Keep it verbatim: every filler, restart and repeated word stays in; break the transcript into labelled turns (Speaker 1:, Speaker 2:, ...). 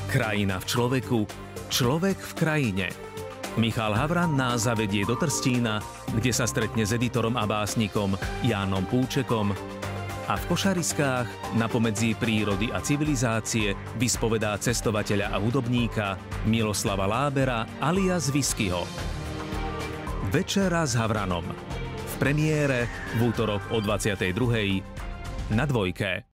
Speaker 1: Krajina v človeku, človek v krajine. Michal Havran nás zavedie do Trstína, kde sa stretne s editorom a básnikom Jánom Púčekom a v Košariskách na pomedzi prírody a civilizácie vyspovedá cestovateľa a hudobníka Miloslava Lábera alias Whiskyho. Večera s Havranom. V premiére v útorok o dvadsiatej druhej na Dvojke.